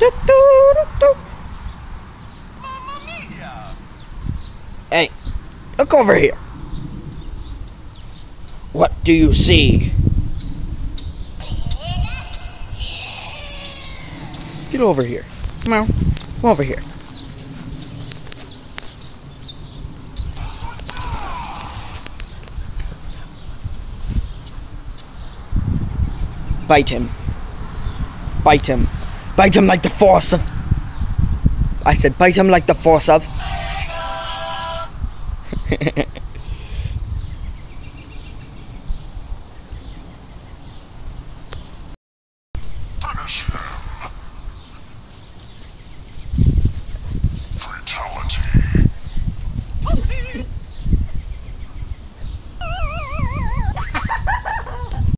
Hey, look over here. What do you see? Get over here. Come over here. Bite him. Bite him. Bite him like the force of... I said bite him like the force of...